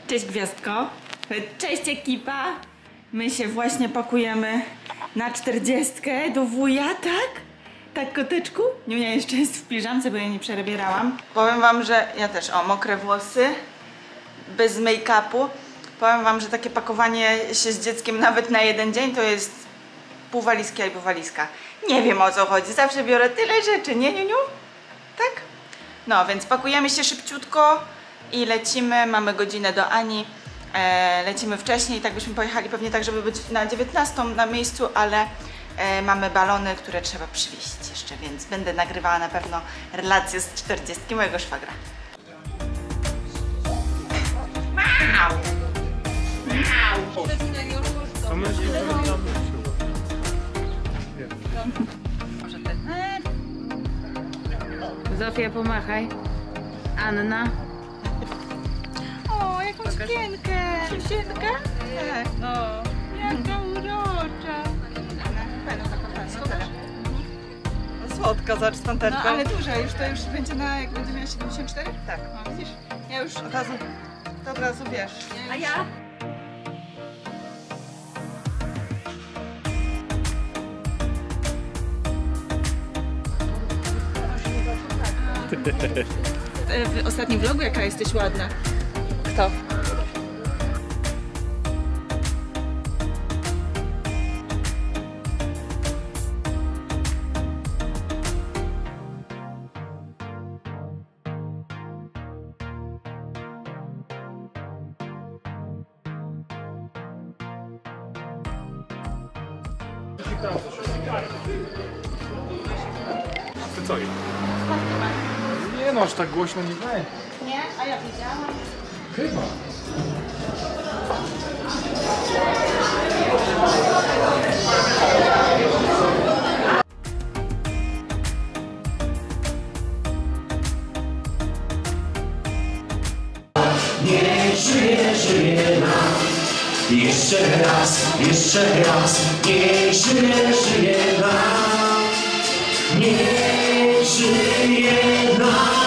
Cześć Gwiazdko. Cześć ekipa. My się właśnie pakujemy na 40 do wuja, tak? Tak, koteczku? Niunia jeszcze jest w piżamce, bo ja nie przebierałam. Powiem wam, że ja też, mokre włosy, bez make-upu. Powiem wam, że takie pakowanie się z dzieckiem nawet na jeden dzień to jest pół walizki albo walizka. Nie wiem, o co chodzi, zawsze biorę tyle rzeczy, nie Niuniu? Tak? No, więc pakujemy się szybciutko i lecimy, mamy godzinę do Ani. Lecimy wcześniej, tak byśmy pojechali pewnie tak, żeby być na 19 na miejscu, ale mamy balony, które trzeba przywieźć jeszcze, więc będę nagrywała na pewno relacje z 40 mojego szwagra. Mau! Mau! Może ty? Zofia, pomachaj. Anna. O, jaką sukienkę! Sukienkę? Tak. O, jaka urocza. Słodka, zobacz, stanterką. No ale duża, to już będzie na, jak będzie miała 74? Tak. No widzisz? Ja już od razu wiesz. A ja? W ostatnim vlogu jaka jesteś ładna. Kto? Ty co? Nie no, aż tak głośno nie będzie. Nie? A ja widziałam. Chyba. Niech żyje, żyje nam. Jeszcze raz, niech żyje, żyje nam. Niech żyje nam.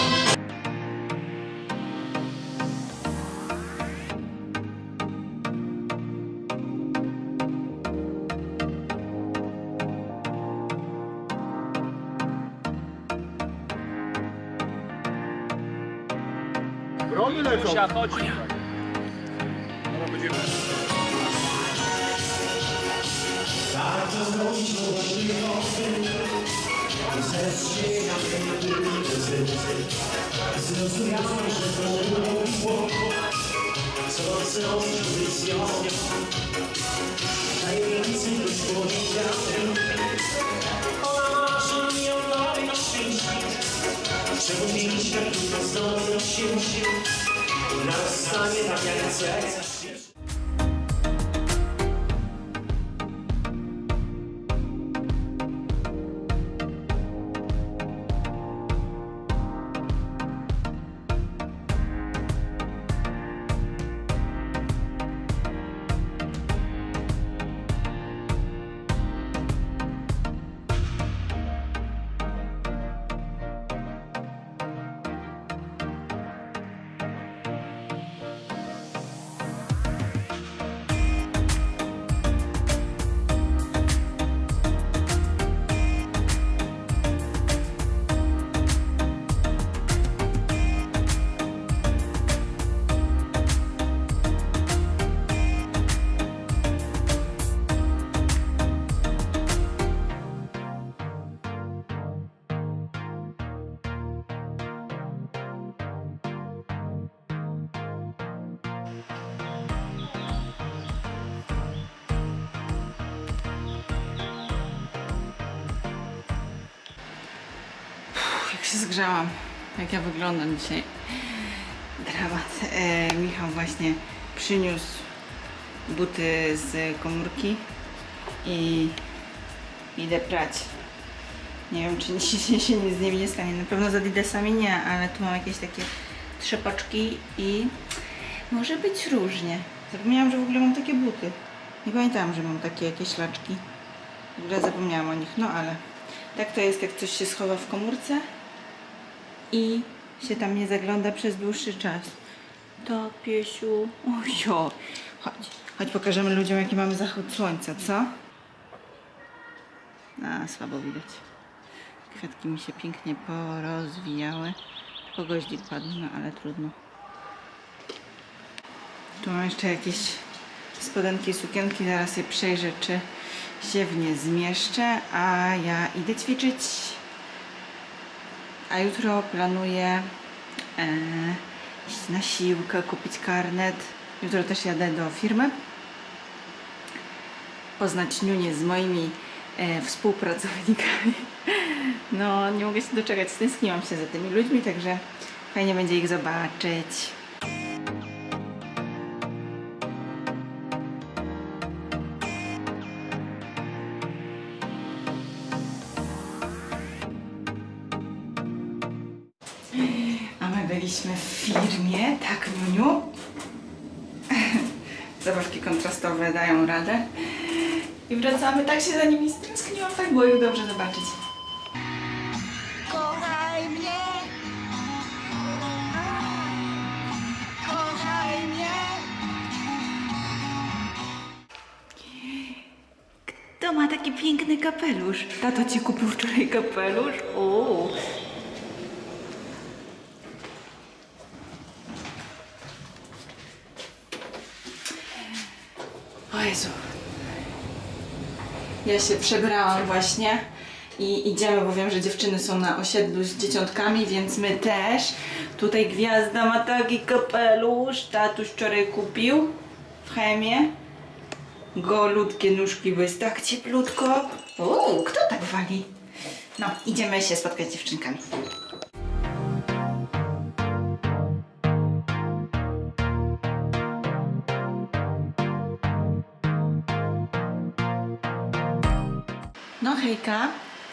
Brony lecą. Chodzi. Warto zrobić możliwość. Zrozumiałem, że to było co zrobić tajemnicy powiedziałem. Ona marzy mi o nowej szczęści. Czemu dzień światło znowu się narastanie tak jak chcę. Jak się zgrzałam, jak ja wyglądam dzisiaj. Dramat. Michał właśnie przyniósł buty z komórki i idę prać. Nie wiem, czy dzisiaj się nic z nimi nie stanie. Na pewno z Adidasami nie, ale tu mam jakieś takie trzepaczki i może być różnie. Zapomniałam, że w ogóle mam takie buty. Nie pamiętałam, że mam takie jakieś laczki. W ogóle zapomniałam o nich, no ale tak to jest, jak coś się schowa w komórce i się tam nie zagląda przez dłuższy czas. Tak, piesiu. Ojo. Chodź pokażemy ludziom, jaki mamy zachód słońca, co? A, słabo widać. Kwiatki mi się pięknie porozwijały. Tylko goździk padł, no ale trudno. Tu mam jeszcze jakieś spodenki, sukienki. Zaraz je przejrzę, czy się w nie zmieszczę. A ja idę ćwiczyć. A jutro planuję iść na siłkę, kupić karnet. Jutro też jadę do firmy. Poznać Niunię z moimi współpracownikami. No, nie mogę się doczekać. Stęskniłam się za tymi ludźmi, także fajnie będzie ich zobaczyć. A my byliśmy w firmie, tak, Niuniu? Zabawki kontrastowe dają radę. I wracamy, tak się za nimi stęskniłam, tak było ich dobrze zobaczyć. Kochaj mnie, kochaj mnie. Kto ma taki piękny kapelusz? Tato ci kupił wczoraj kapelusz? O. O Jezu. Ja się przebrałam właśnie i idziemy, bo wiem, że dziewczyny są na osiedlu z dzieciątkami, więc my też. Tutaj gwiazda ma taki kapelusz. Tatuś wczoraj kupił w Chemie. Golutkie nóżki, bo jest tak cieplutko. O, kto tak wali? No, idziemy się spotkać z dziewczynkami. No hejka,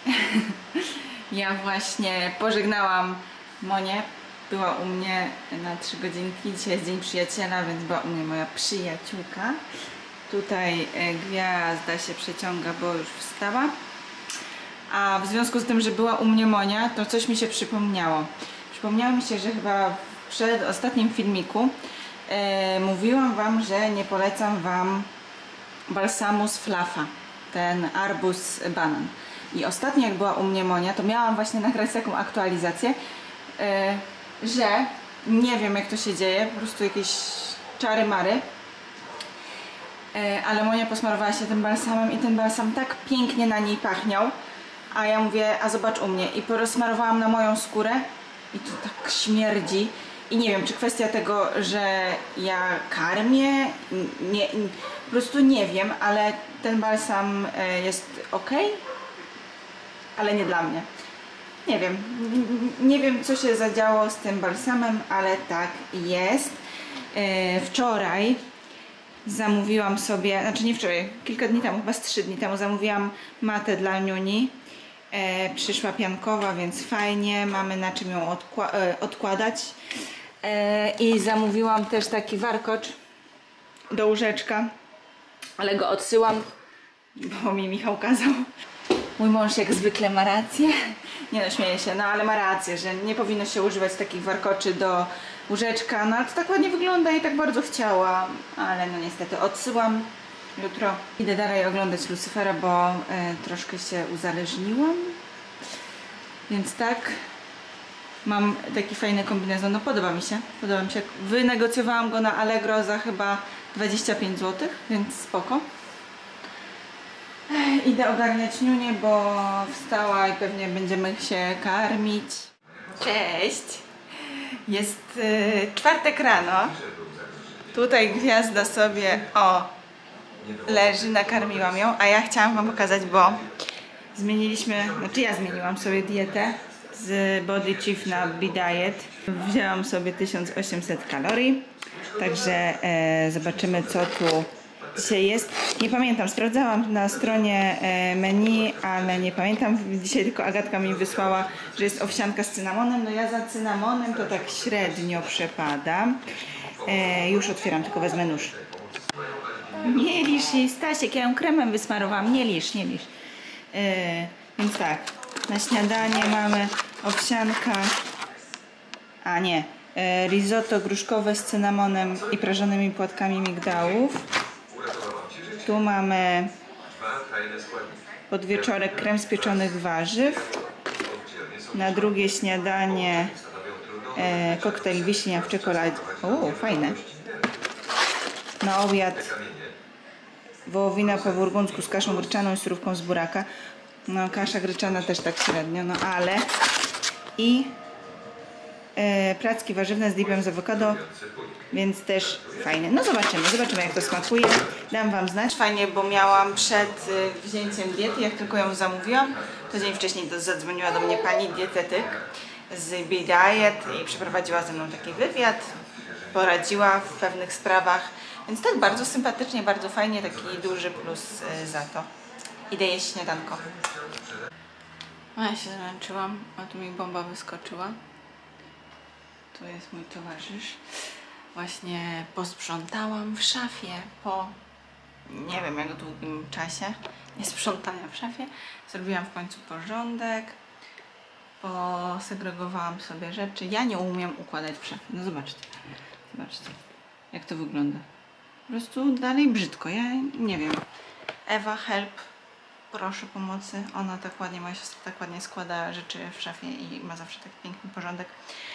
ja właśnie pożegnałam Monię, była u mnie na 3 godzinki, dzisiaj jest Dzień Przyjaciela, więc była u mnie moja przyjaciółka. Tutaj gwiazda się przeciąga, bo już wstała. A w związku z tym, że była u mnie Monia, to coś mi się przypomniało. Przypomniało mi się, że chyba w przedostatnim filmiku mówiłam wam, że nie polecam wam balsamu z Flafa. Ten arbuz banan. I ostatnio jak była u mnie Monia, to miałam właśnie nagrać taką aktualizację, że nie wiem jak to się dzieje, po prostu jakieś czary mary, ale Monia posmarowała się tym balsamem i ten balsam tak pięknie na niej pachniał, a ja mówię, a zobacz u mnie, i porozsmarowałam na moją skórę i to tak śmierdzi. I nie wiem, czy kwestia tego, że ja karmię, po prostu nie wiem, ale ten balsam jest ok, ale nie dla mnie. Nie wiem, nie wiem co się zadziało z tym balsamem, ale tak jest. Wczoraj zamówiłam sobie, znaczy nie wczoraj, kilka dni temu, chyba z 3 dni temu zamówiłam matę dla Niuni. Przyszła piankowa, więc fajnie, mamy na czym ją odkładać. I zamówiłam też taki warkocz do łóżeczka, ale go odsyłam, bo mi Michał kazał. Mój mąż jak zwykle ma rację. Nie no, śmieję się, no ale ma rację, że nie powinno się używać takich warkoczy do łóżeczka. No ale to tak ładnie wygląda i tak bardzo chciałam, ale no niestety odsyłam. Jutro idę dalej oglądać Lucyfera, bo troszkę się uzależniłam. Więc tak, mam taki fajny kombinezon, no podoba mi się. Wynegocjowałam go na Allegro za chyba 25 zł, więc spoko. Idę ogarniać Niunię, bo wstała i pewnie będziemy się karmić. Cześć! Jest czwartek rano. Tutaj gwiazda sobie, leży, nakarmiłam ją, a ja chciałam wam pokazać, bo ja zmieniłam sobie dietę z Body Chief na Be Diet. Wzięłam sobie 1800 kalorii, także zobaczymy co tu dzisiaj jest. Nie pamiętam, sprawdzałam na stronie menu, ale nie pamiętam. Dzisiaj tylko Agatka mi wysłała, że jest owsianka z cynamonem. No ja za cynamonem to tak średnio przepadam. Już otwieram, tylko wezmę nóż. Nie lisz jej, Stasiek, ja ją kremem wysmarowałam. Nie lisz. Więc tak, na śniadanie mamy owsianka, Risotto gruszkowe z cynamonem i prażonymi płatkami migdałów. Tu mamy podwieczorek krem z pieczonych warzyw. Na drugie śniadanie koktajl wiśnia w czekoladzie. O, fajne. Na obiad wołowina po burgundzku z kaszą gryczaną i surówką z buraka. No, kasza gryczana też tak średnio, no ale... I placki warzywne z dipem z awokado, więc też fajne. No zobaczymy jak to smakuje. Dam wam znać. Fajnie, bo miałam przed wzięciem diety, jak tylko ją zamówiłam, to dzień wcześniej zadzwoniła do mnie pani dietetyk z Be Diet i przeprowadziła ze mną taki wywiad, poradziła w pewnych sprawach, więc tak bardzo sympatycznie, bardzo fajnie, taki duży plus za to. Idę jeść śniadanko. Ja się zmęczyłam, a tu mi bomba wyskoczyła. Tu jest mój towarzysz. Właśnie posprzątałam w szafie po nie wiem jak długim czasie niesprzątania w szafie. Zrobiłam w końcu porządek. Posegregowałam sobie rzeczy. Ja nie umiem układać w szafie. No zobaczcie. Zobaczcie jak to wygląda. Po prostu dalej brzydko. Ja nie wiem. Ewa, help. Proszę pomocy. Ona tak ładnie, moja siostra tak ładnie składa rzeczy w szafie i ma zawsze taki piękny porządek.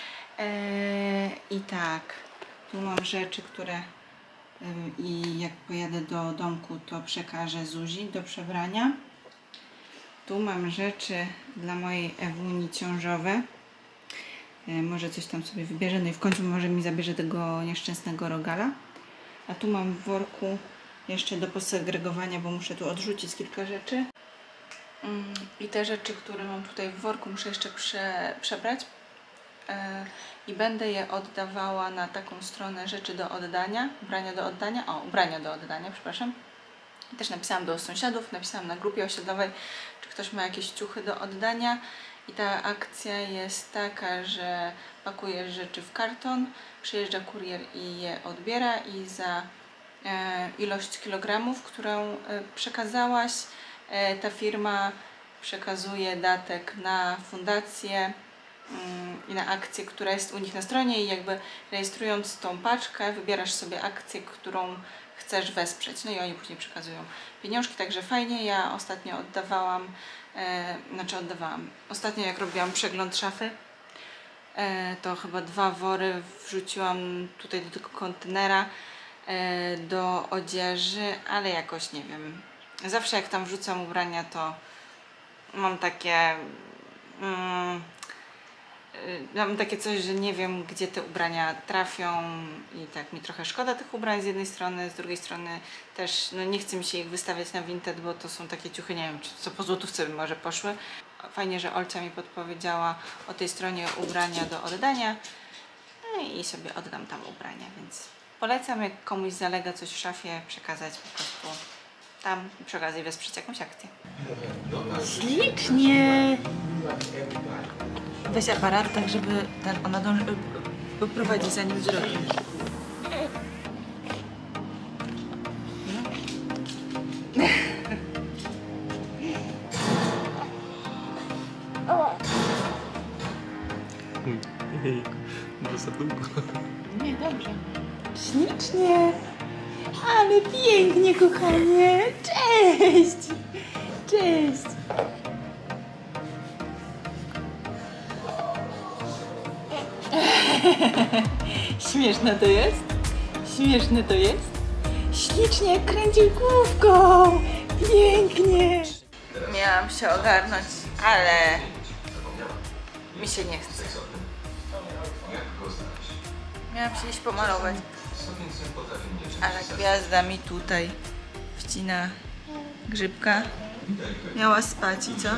I tak, tu mam rzeczy, które i jak pojadę do domku, to przekażę Zuzi do przebrania. Tu mam rzeczy dla mojej Ewuni ciążowe. Może coś tam sobie wybierze, no i w końcu może mi zabierze tego nieszczęsnego rogala. A tu mam w worku jeszcze do posegregowania, bo muszę tu odrzucić kilka rzeczy. I te rzeczy, które mam tutaj w worku, muszę jeszcze przebrać. I będę je oddawała na taką stronę rzeczy do oddania, ubrania do oddania, przepraszam. I też napisałam do sąsiadów, napisałam na grupie osiedlowej, czy ktoś ma jakieś ciuchy do oddania. I ta akcja jest taka, że pakujesz rzeczy w karton, przyjeżdża kurier i je odbiera i za ilość kilogramów, którą przekazałaś, ta firma przekazuje datek na fundację i na akcję, która jest u nich na stronie i jakby rejestrując tą paczkę wybierasz sobie akcję, którą chcesz wesprzeć, no i oni później przekazują pieniążki, także fajnie. Ja ostatnio ostatnio jak robiłam przegląd szafy, to chyba 2 wory wrzuciłam tutaj do tego kontenera do odzieży, ale jakoś nie wiem, zawsze jak tam wrzucam ubrania, to mam takie mam takie coś, że nie wiem, gdzie te ubrania trafią i tak mi trochę szkoda tych ubrań z jednej strony, z drugiej strony też no nie chce mi się ich wystawiać na Vinted, bo to są takie ciuchy, nie wiem, czy co po złotówce by może poszły. Fajnie, że Olcia mi podpowiedziała o tej stronie ubrania do oddania, no i sobie oddam tam ubrania, więc polecam, jak komuś zalega coś w szafie, przekazać po prostu tam i przy okazji wesprzeć jakąś akcję. Ślicznie! Weź aparat, tak żeby ona poprowadzi za nim wzrokiem. Bo za długo. Nie, dobrze. Ślicznie! Ale pięknie, kochanie! Cześć! Cześć! Śmieszne to jest? Śmieszne to jest? Ślicznie kręcił główką! Pięknie! Miałam się ogarnąć, ale mi się nie chce. Miałam się iść pomalować, ale gwiazda mi tutaj wcina grzybka. Miała spać i co?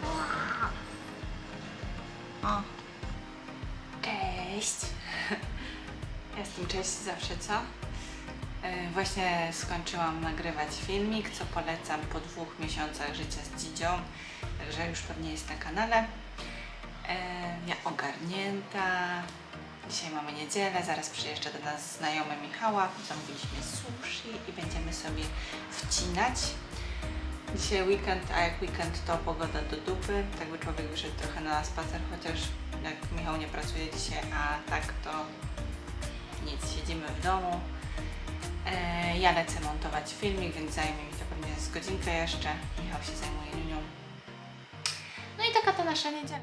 O! Cześć! Jestem cześć zawsze, co? Właśnie skończyłam nagrywać filmik, co polecam po 2 miesiącach życia z Dzidzią, także już pewnie jest na kanale. Ja ogarnięta. Dzisiaj mamy niedzielę, zaraz przyjeżdża do nas znajomy Michała. Zamówiliśmy sushi i będziemy sobie wcinać. Dzisiaj weekend, a jak weekend to pogoda do dupy. Tak by człowiek wyszedł trochę na spacer, chociaż jak Michał nie pracuje dzisiaj, a tak to nic, siedzimy w domu. Ja lecę montować filmik, więc zajmie mi to pewnie z godzinkę jeszcze. Michał się zajmuje niunią. No i taka to nasza niedziela.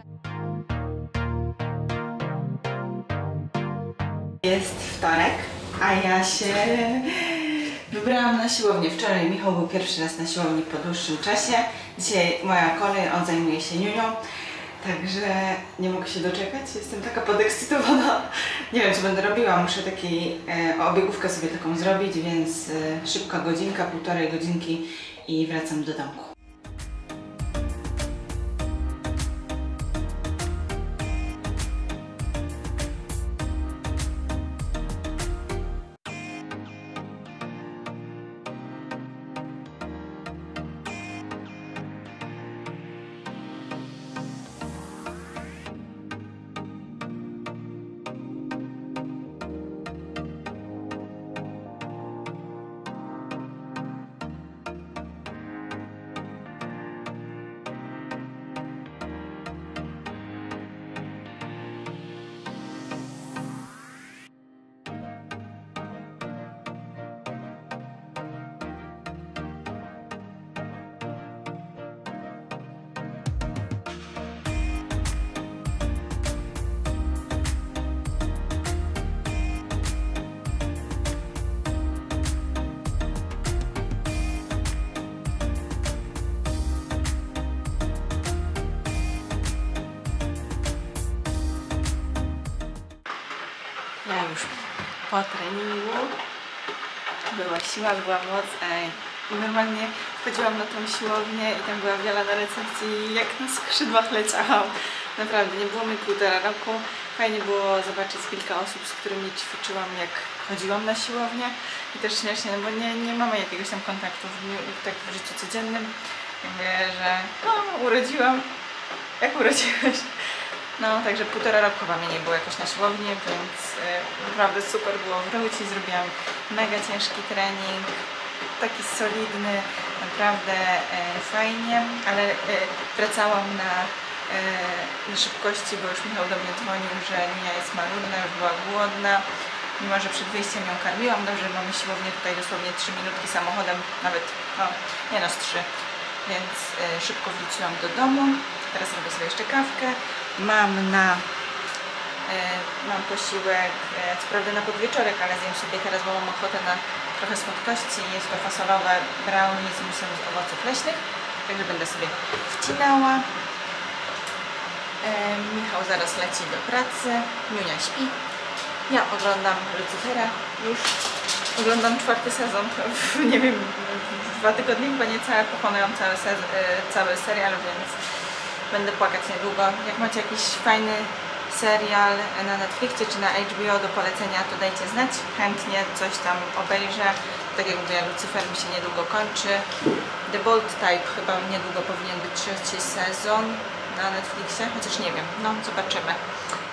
Jest wtorek, a ja się wybrałam na siłownię. Wczoraj Michał był pierwszy raz na siłowni po dłuższym czasie. Dzisiaj moja kolej, on zajmuje się niunią. Także nie mogę się doczekać. Jestem taka podekscytowana. Nie wiem, co będę robiła. Muszę obiegówkę sobie taką zrobić, więc szybka godzinka, półtorej godzinki i wracam do domku. Ja już po treningu. Była siła, była moc. Normalnie wchodziłam na tą siłownię i tam była Wiela na recepcji i jak na skrzydłach leciałam. Naprawdę, nie było mi 1,5 roku. Fajnie było zobaczyć kilka osób, z którymi ćwiczyłam, jak chodziłam na siłownię. I też śmiesznie, no bo nie mamy jakiegoś tam kontaktu tak w życiu codziennym. Mówię, że no, urodziłam. Jak urodziłeś? No, także 1,5 roku chyba mnie nie było jakoś na siłowni, więc naprawdę super było wrócić. Zrobiłam mega ciężki trening, taki solidny, naprawdę fajnie, ale wracałam na szybkości, bo już Michał do mnie dzwonił, że Nia jest marudna, już była głodna. Mimo że przed wyjściem ją karmiłam, dobrze, mamy siłownię tutaj dosłownie 3 minutki samochodem, nawet, no, nie no, z 3. Więc szybko wróciłam do domu. Teraz robię sobie jeszcze kawkę. Mam posiłek, co prawda na podwieczorek, ale zjem sobie teraz, bo mam ochotę na trochę słodkości. Jest to fasolowe brownie z musem z owoców leśnych. Także będę sobie wcinała. Michał zaraz leci do pracy. Niunia śpi. Ja oglądam Lucyfera już. Oglądam 4. sezon. Nie wiem, 2 tygodnie chyba niecałe pokonują cały serial, więc będę płakać niedługo. Jak macie jakiś fajny serial na Netflixie czy na HBO do polecenia, to dajcie znać. Chętnie coś tam obejrzę. Tak jak mówię, Lucyfer mi się niedługo kończy. The Bold Type chyba niedługo powinien być 3. sezon na Netflixie, chociaż nie wiem. No, zobaczymy.